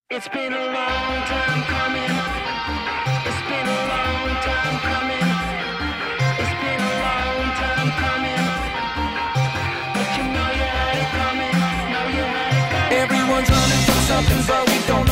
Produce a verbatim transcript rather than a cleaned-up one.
It's been a long time coming. It's been a long time coming. It's been a long time coming. But you know you had it coming. Know you had it coming. Everyone's running from something, but we don't